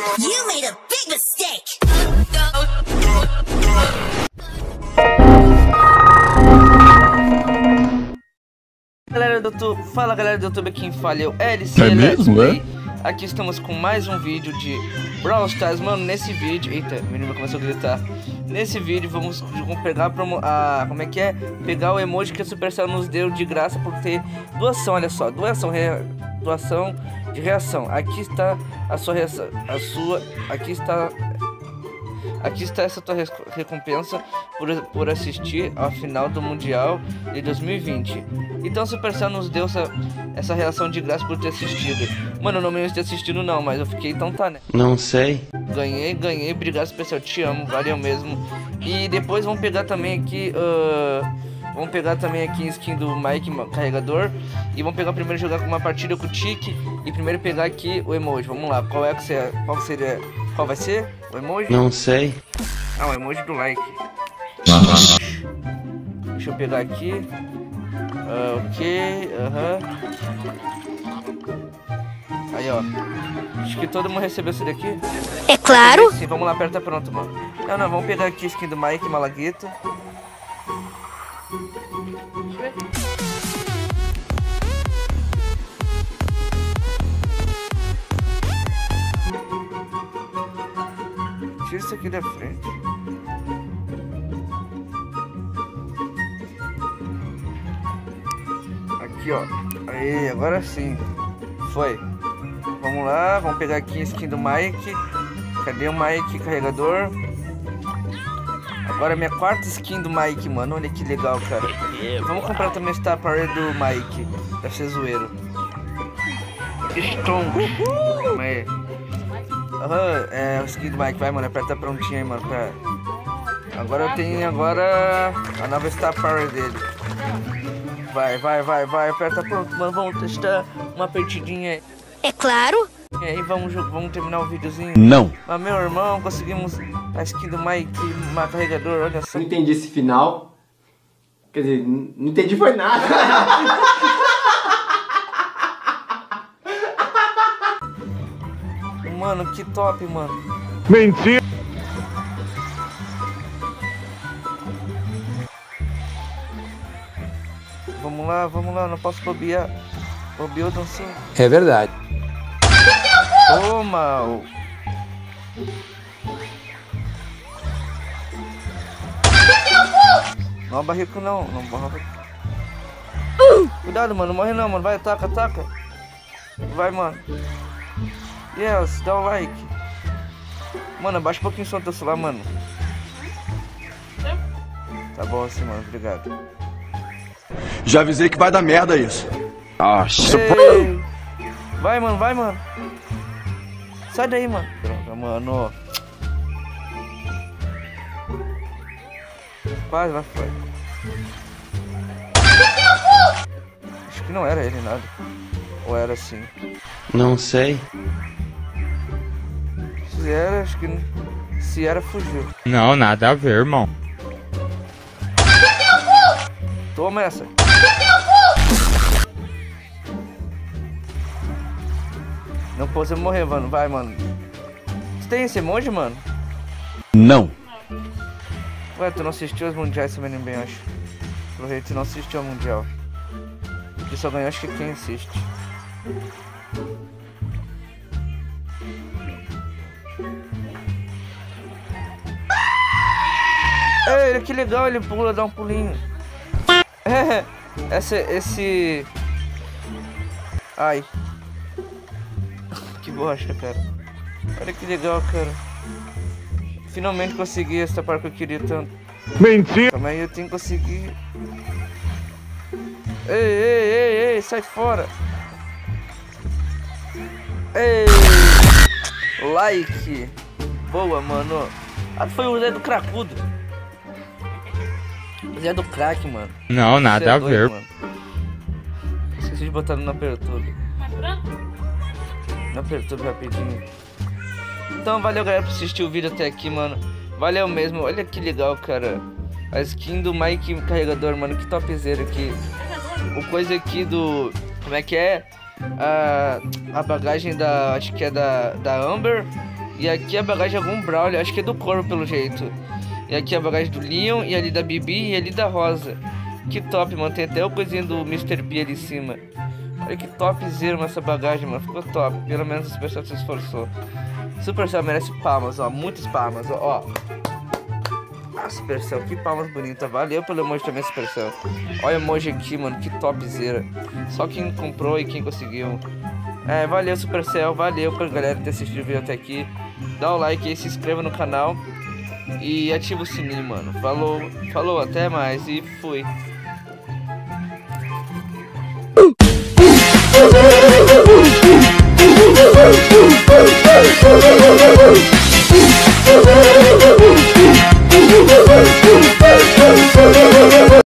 You made a big mistake. Fala galera do YouTube, quem fala é o LC. É mesmo, é? Aqui estamos com mais um vídeo de Brawl Stars, mano. Nesse vídeo, eita, o menino começou a gritar. Nesse vídeo vamos pegar como é que é? Pegar o emoji que a Supercell nos deu de graça por ter doação, olha só, doação de reação. Aqui está a sua reação, aqui está essa tua recompensa por assistir ao final do Mundial de 2020. Então a Supercell nos deu essa reação de graça por ter assistido. Mano, eu não me ter assistido não, mas eu fiquei, então tá, né? Não sei. Ganhei, obrigado Supercell, te amo, valeu mesmo. E depois vamos pegar também aqui, skin do Mike carregador. E vamos pegar primeiro, jogar com uma partida com o Tiki. E primeiro pegar aqui o emoji, vamos lá, qual vai ser o emoji? Não sei. Ah, o emoji do like. Deixa eu pegar aqui. Ok, Aí, ó. Acho que todo mundo recebeu esse daqui. É claro. Sim, vamos lá, aperta pronto, mano. Não, vamos pegar aqui a skin do Mike Malagueta. Tira isso aqui da frente. Aqui, ó. Aí, agora sim. Foi. Vamos lá, vamos pegar aqui a skin do Mike. Cadê o Mike carregador? Agora minha quarta skin do Mike, mano. Olha que legal, cara. Vamos comprar também o Star Power do Mike. Deve ser zoeiro. Strong. Aí. É o skin do Mike. Vai, mano. Aperta prontinho aí, mano. Agora eu tenho a nova Star Power dele. Vai. Aperta pronto, mano. Vamos testar uma partidinha aí. É claro. E aí, vamos terminar o videozinho? Não. Mas meu irmão, conseguimos a skin do Mike, uma carregador, olha só. Não entendi esse final. Quer dizer, não entendi foi nada. Mano, que top, mano. Mentira. Vamos lá, não posso bobear. Bobeou, dançou. É verdade. Toma! Não barrico não morre. Cuidado, mano, não morre não, mano. Vai, ataca. Vai, mano. Yes, dá um like. Mano, abaixa um pouquinho o som do teu celular, mano. Tá bom assim, mano, obrigado. Já avisei que vai dar merda isso. Nossa. Ei. Vai, mano. Sai daí, mano. Droga, mano. Vai. Acho que não era ele nada. Ou era assim? Não sei. Se era, acho que... Se era, fugiu. Não, nada a ver, irmão. Toma essa. Não posso morrer, mano. Vai, mano. Você tem esse emoji, mano? Não. Ué, tu não assistiu os mundiais também, bem, acho. Pro rei, tu não assistiu ao mundial. Que só ganhou, acho que quem assiste. Ei, que legal, ele pula, dá um pulinho. Esse... Ai. Que bosta, cara. Olha que legal, cara. Finalmente consegui essa parte que eu queria tanto. Mentira. Calma aí, eu tenho que conseguir. Ei, sai fora. Ei. Like. Boa, mano. Ah, foi o Zé do Cracudo. O Zé do Crack, mano. Não, nada a ver. Mano. Esqueci de botar no Apertube. No Apertube rapidinho. Então valeu, galera, por assistir o vídeo até aqui, mano. Valeu mesmo. Olha que legal, cara. A skin do Mike carregador, mano. Que topzera aqui. O coisa aqui do... Como é que é? A bagagem da... Acho que é da Amber. E aqui a bagagem de algum Brawler, acho que é do Corvo pelo jeito. E aqui a bagagem do Leon, e ali da Bibi, e ali da Rosa. Que top, mano, tem até o coisinho do Mr. P ali em cima. Olha que topzera essa bagagem, mano, ficou top. Pelo menos o Supercell se esforçou. Supercell merece palmas, ó, muitas palmas, ó. Ah, Supercell, que palmas bonitas, valeu pelo emoji também, Supercell. Olha o emoji aqui, mano, que topzera. Só quem comprou e quem conseguiu. É, valeu Supercell, valeu pra galera ter assistido o vídeo até aqui. Dá o like aí, se inscreva no canal. E ativa o sininho, mano. Falou, até mais e fui. Oh,